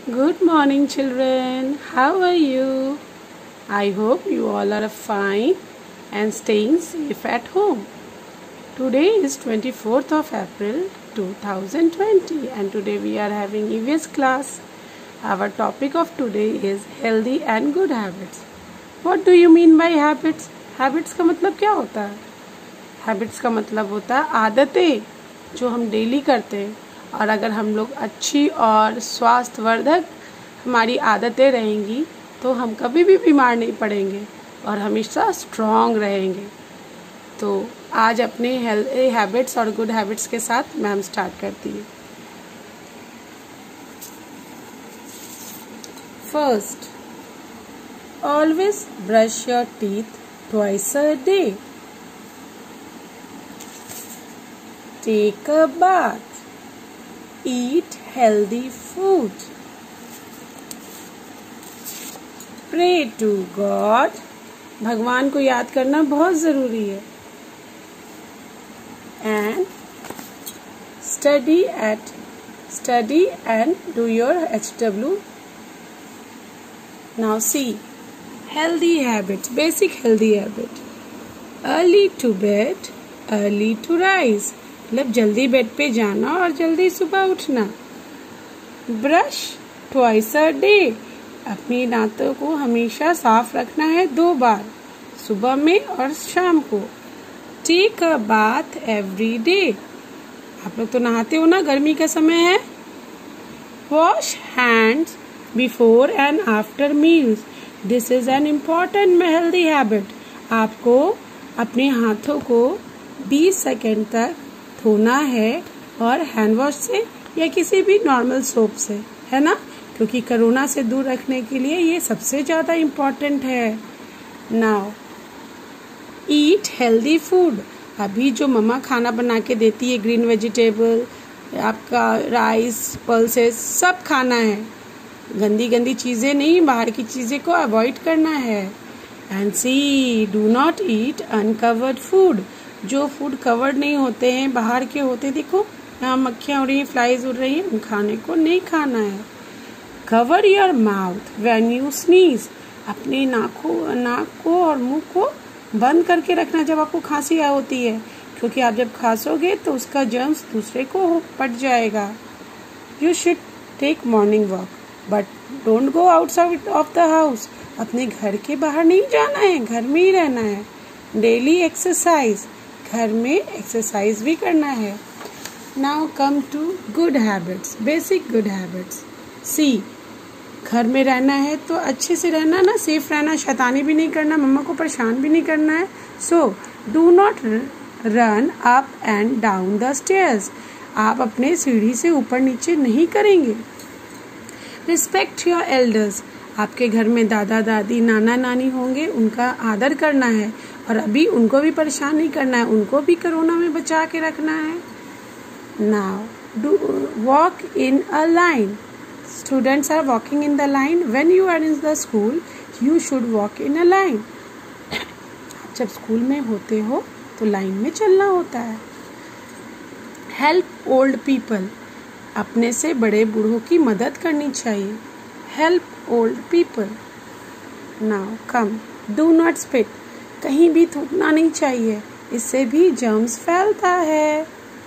Good morning, children. How are you? I hope you all are fine and staying safe at home. Today is 24th of April 2020 and today we are having EVS class. Our topic of today is healthy and good habits. What do you mean by habits? Habits का मतलब क्या होता है? Habits का मतलब होता है आदतें जो हम डेली करते हैं, और अगर हम लोग अच्छी और स्वास्थ्यवर्धक हमारी आदतें रहेंगी तो हम कभी भी बीमार नहीं पड़ेंगे और हमेशा स्ट्रॉन्ग रहेंगे। तो आज अपने हेल्दी हैबिट्स और गुड हैबिट्स के साथ मैम स्टार्ट करती है। First, always brush your teeth twice a day. Take a bath. Eat healthy food. Pray to God. भगवान को याद करना बहुत जरूरी है। And study and do your HW. Now see, healthy habits, basic healthy habit. Early to bed, early to rise. मतलब जल्दी bed पे जाना और जल्दी सुबह उठना। Brush twice a day. अपनी दांतों को हमेशा साफ रखना है 2 बार, सुबह में और शाम को। Take a bath every day. आप लोग तो नहाते हो ना, गर्मी का समय है। Wash hands before and after meals. This is an important healthy habit. आपको अपने हाथों को 20 सेकेंड तक धोना है, और हैंड वॉश से या किसी भी नॉर्मल सोप से, है ना, क्योंकि कोरोना से दूर रखने के लिए ये सबसे ज्यादा इम्पोर्टेंट है। Now eat healthy food. अभी जो मम्मा खाना बना के देती है, ग्रीन वेजिटेबल, आपका राइस, पल्सेस, सब खाना है। गंदी गंदी चीजें नहीं, बाहर की चीजें को अवॉइड करना है। And see, do not eat uncovered food. जो फूड कवर्ड नहीं होते हैं, बाहर के होते, देखो यहाँ मक्खियाँ उड़ रही, फ्लाइज उड़ रही है, उन खाने को नहीं खाना है। Cover your mouth when you sneeze. अपने नाक को और मुंह को बंद करके रखना जब आपको खांसी होती है, क्योंकि आप जब खांसोगे तो उसका जर्म्स दूसरे को पट जाएगा। You should take morning walk but don't go outside of the house. अपने घर के बाहर नहीं जाना है, घर में ही रहना है। Daily exercise. घर में एक्सरसाइज भी करना है। Now come to good habits, basic good habits. See, घर में रहना है तो अच्छे से रहना ना, सेफ रहना, शैतानी भी नहीं करना, मम्मा को परेशान भी नहीं करना है। So do not run up and down the stairs. आप अपने सीढ़ी से ऊपर नीचे नहीं करेंगे। Respect your elders. आपके घर में दादा दादी, नाना नानी होंगे, उनका आदर करना है, और अभी उनको भी परेशान नहीं करना है, उनको भी कोरोना में बचा के रखना है। Now do walk in a line. Students are walking in the line. When you are in the school you should walk in a line. जब स्कूल में होते हो तो लाइन में चलना होता है। Help old people. अपने से बड़े बूढ़ों की मदद करनी चाहिए। Help old people. Now come, do not spit. कहीं भी थूकना नहीं चाहिए, इससे भी जर्म्स फैलता है।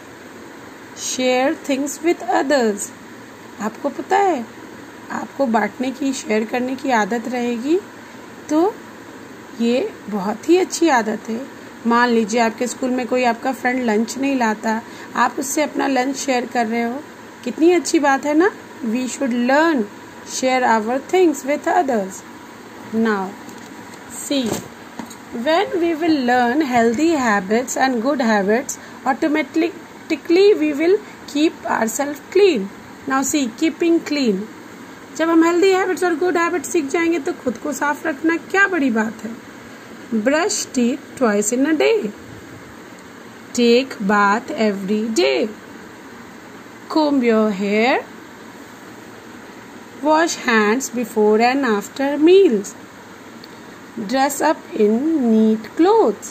Share things with others. आपको पता है, आपको बांटने की, शेयर करने की आदत रहेगी तो ये बहुत ही अच्छी आदत है। मान लीजिए आपके स्कूल में कोई आपका फ्रेंड लंच नहीं लाता, आप उससे अपना लंच शेयर कर रहे हो, कितनी अच्छी बात है ना। We should learn share our things with others. Now see, when we will learn healthy habits and good habits, automatically we will keep ourselves clean. Now see, keeping clean. जब हम healthy habits और good habits सीख जाएंगे तो खुद को साफ रखना क्या बड़ी बात है। Brush teeth twice in a day. Take bath every day. Comb your hair. Wash hands before and after meals. Dress up in neat clothes.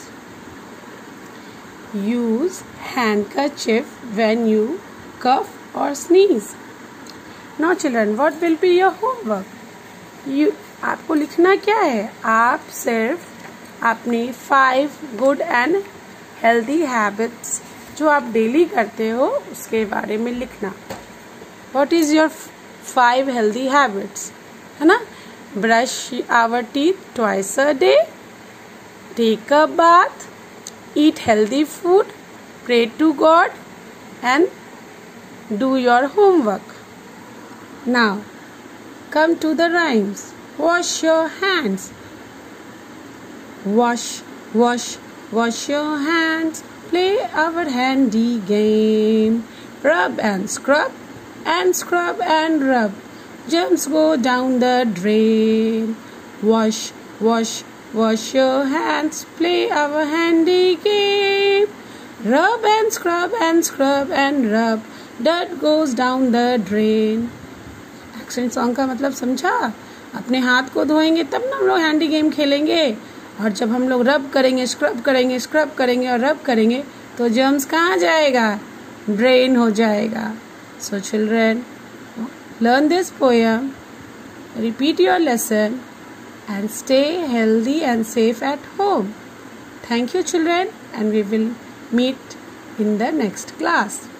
Use handkerchief when you cough or sneeze. Now children, what will be your homework? आपको लिखना क्या है? आप सिर्फ अपनी 5 good and healthy habits जो आप daily करते हो उसके बारे में लिखना. What is your 5 healthy habits? है ना? Brush our teeth twice a day, take a bath, eat healthy food, pray to God, and do your homework. Now, come to the rhymes. Wash your hands. Wash, wash, wash your hands. Play our handy game. Rub and scrub and rub. Germs go down the drain. Wash, wash, wash your hands. Play our handy game. Rub and scrub and rub. Dirt goes down the drain. Action song का मतलब समझा? अपने हाथ को धोएंगे तब ना हम लोग हैंडी गेम खेलेंगे. और जब हम लोग रब करेंगे, स्क्रब करेंगे और रब करेंगे तो जर्म्स कहाँ जाएगा? ड्रेन हो जाएगा. So children, learn this poem, repeat your lesson and stay healthy and safe at home. Thank you children, and we will meet in the next class.